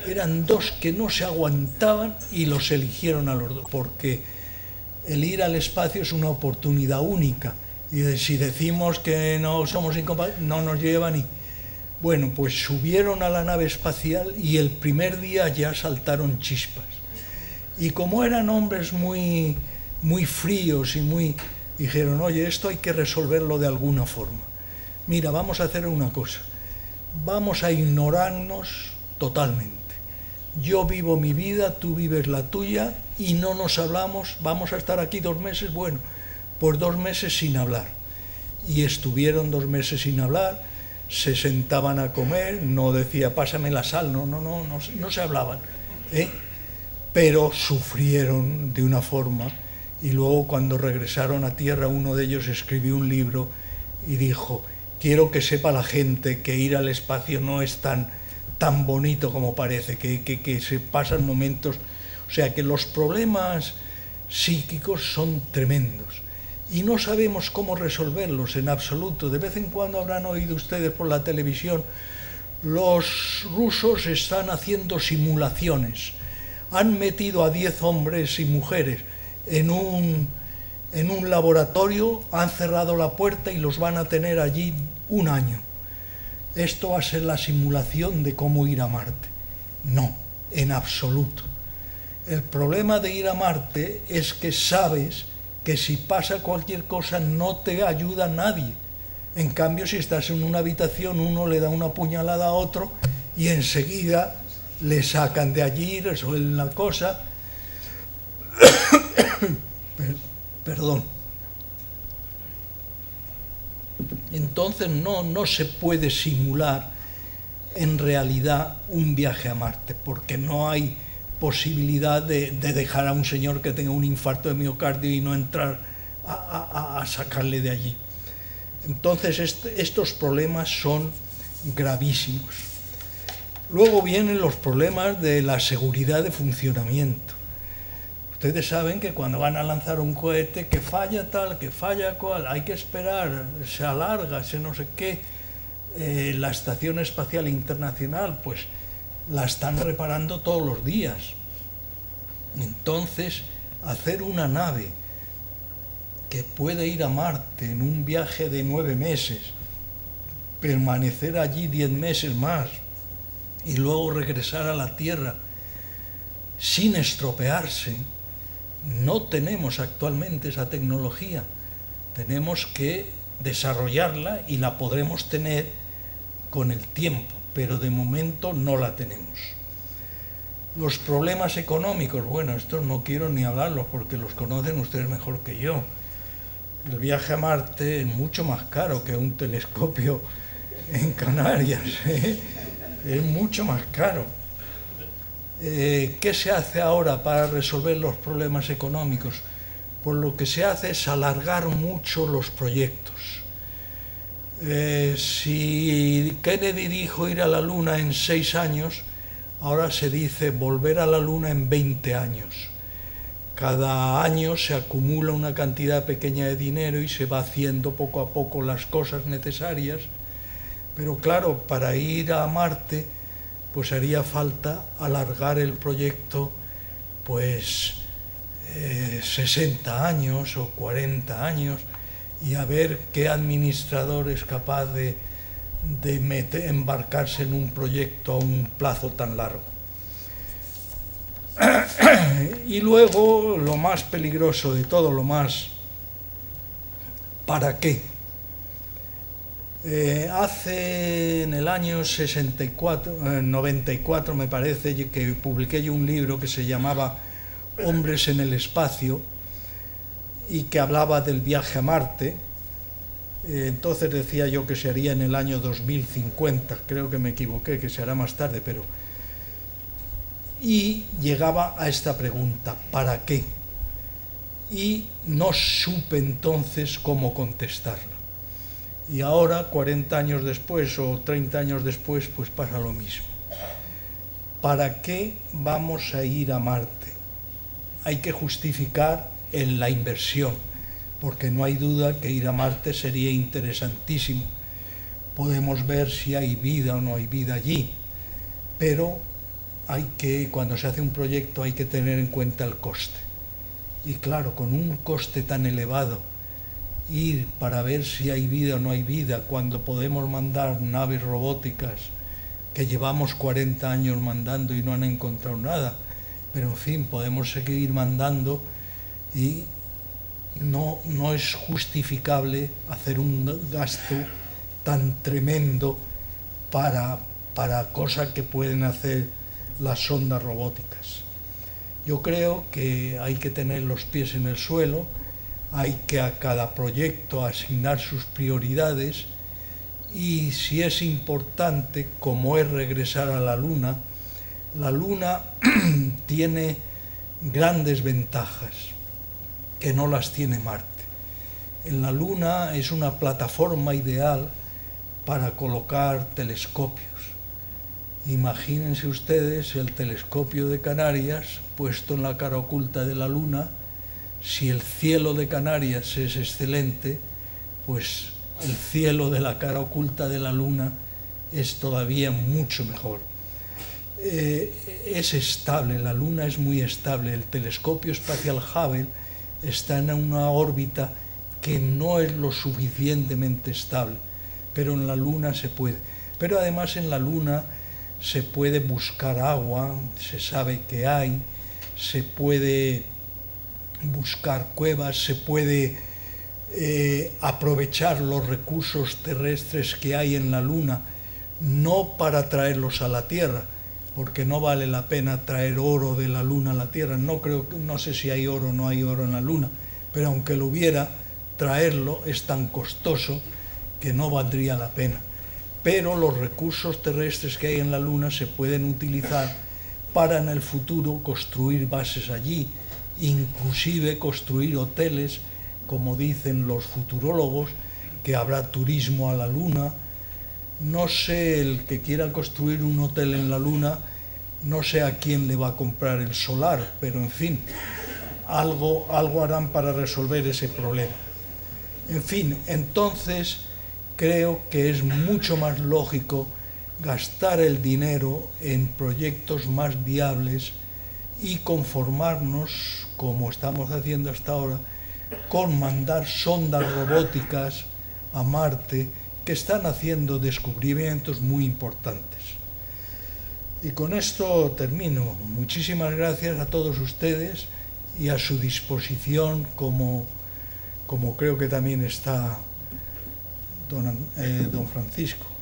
eran dos que no se aguantaban y los eligieron a los dos, porque el ir al espacio es una oportunidad única. Y si decimos que no somos incompatibles, no nos llevan y... Bueno, pues subieron a la nave espacial y el primer día ya saltaron chispas. Y como eran hombres muy fríos y muy... dijeron, oye, esto hay que resolverlo de alguna forma. Mira, vamos a hacer una cosa. Vamos a ignorarnos totalmente. Yo vivo mi vida, tú vives la tuya y no nos hablamos. Vamos a estar aquí 2 meses, bueno, pues 2 meses sin hablar. Y estuvieron 2 meses sin hablar, se sentaban a comer, no decía, pásame la sal, no se hablaban, pero sufrieron de una forma. Y luego cuando regresaron a tierra, uno de ellos escribió un libro y dijo, quiero que sepa la gente que ir al espacio no es tan bonito como parece, que se pasan momentos, o sea que los problemas psíquicos son tremendos y no sabemos cómo resolverlos en absoluto. De vez en cuando habrán oído ustedes por la televisión, los rusos están haciendo simulaciones, han metido a 10 hombres y mujeres en un laboratorio, han cerrado la puerta y los van a tener allí 1 año. Esto va a ser la simulación de cómo ir a Marte. No, en absoluto. El problema de ir a Marte es que sabes que si pasa cualquier cosa no te ayuda nadie. En cambio, si estás en una habitación, uno le da una puñalada a otro y enseguida le sacan de allí, resuelven la cosa. Perdón. Entonces no se puede simular en realidad un viaje a Marte, porque no hay posibilidad de dejar a un señor que tenga un infarto de miocardio y no entrar a sacarle de allí. Entonces estos problemas son gravísimos. Luego vienen los problemas de la seguridad de funcionamiento. Ustedes saben que cuando van a lanzar un cohete, que falla tal, que falla cual, hay que esperar, se alarga, se no sé qué. La Estación Espacial Internacional, pues la están reparando todos los días. Entonces, hacer una nave que puede ir a Marte en un viaje de 9 meses, permanecer allí 10 meses más y luego regresar a la Tierra sin estropearse, no tenemos actualmente esa tecnología. Tenemos que desarrollarla y la podremos tener con el tiempo, pero de momento no la tenemos. Los problemas económicos, bueno, estos no quiero ni hablarlos porque los conocen ustedes mejor que yo. El viaje a Marte es mucho más caro que un telescopio en Canarias, es mucho más caro. ¿Qué se hace ahora para resolver los problemas económicos? Pues lo que se hace es alargar mucho los proyectos. Si Kennedy dijo ir a la Luna en 6 años, ahora se dice volver a la Luna en 20 años. Cada año se acumula una cantidad pequeña de dinero y se va haciendo poco a poco las cosas necesarias. Pero claro, para ir a Marte, pues haría falta alargar el proyecto, pues 60 años o 40 años, y a ver qué administrador es capaz de embarcarse en un proyecto a un plazo tan largo. Y luego, lo más peligroso de todo, lo más, ¿para qué? Hace en el año 94 me parece que publiqué yo un libro que se llamaba Hombres en el espacio y que hablaba del viaje a Marte. Entonces decía yo que se haría en el año 2050, creo que me equivoqué, que se hará más tarde, pero... Y llegaba a esta pregunta, ¿para qué? Y no supe entonces cómo contestarla. Y ahora, 40 años después o 30 años después, pues pasa lo mismo. ¿Para qué vamos a ir a Marte? Hay que justificar en la inversión, porque no hay duda que ir a Marte sería interesantísimo. Podemos ver si hay vida o no hay vida allí, pero cuando se hace un proyecto hay que tener en cuenta el coste. Y claro, con un coste tan elevado, ir para ver si hay vida o no hay vida, cuando podemos mandar naves robóticas que llevamos 40 años mandando y no han encontrado nada, pero en fin, podemos seguir mandando y no es justificable hacer un gasto tan tremendo para cosas que pueden hacer las sondas robóticas. Yo creo que hay que tener los pies en el suelo, hay que a cada proyecto asignar sus prioridades, y si es importante, como es regresar a la Luna tiene grandes ventajas que no las tiene Marte. En la Luna es una plataforma ideal para colocar telescopios. Imagínense ustedes el telescopio de Canarias puesto en la cara oculta de la Luna. Si el cielo de Canarias es excelente, pues el cielo de la cara oculta de la Luna es todavía mucho mejor. Es estable, la Luna es muy estable. El telescopio espacial Hubble está en una órbita que no es lo suficientemente estable, pero en la Luna se puede. Pero además en la Luna se puede buscar agua, se sabe que hay, se puede buscar cuevas, se puede aprovechar los recursos terrestres que hay en la Luna, no para traerlos a la Tierra, porque no vale la pena traer oro de la Luna a la Tierra. No sé si hay oro o no hay oro en la Luna, pero aunque lo hubiera, traerlo es tan costoso que no valdría la pena. Pero los recursos terrestres que hay en la Luna se pueden utilizar para en el futuro construir bases allí, inclusive construir hoteles, como dicen los futurólogos, que habrá turismo a la Luna. No sé, el que quiera construir un hotel en la Luna, no sé a quién le va a comprar el solar, pero en fin, algo harán para resolver ese problema. En fin, entonces creo que es mucho más lógico gastar el dinero en proyectos más viables y conformarnos, como estamos haciendo hasta ahora, con mandar sondas robóticas a Marte, que están haciendo descubrimientos muy importantes. Y con esto termino. Muchísimas gracias a todos ustedes y a su disposición, como creo que también está don Francisco.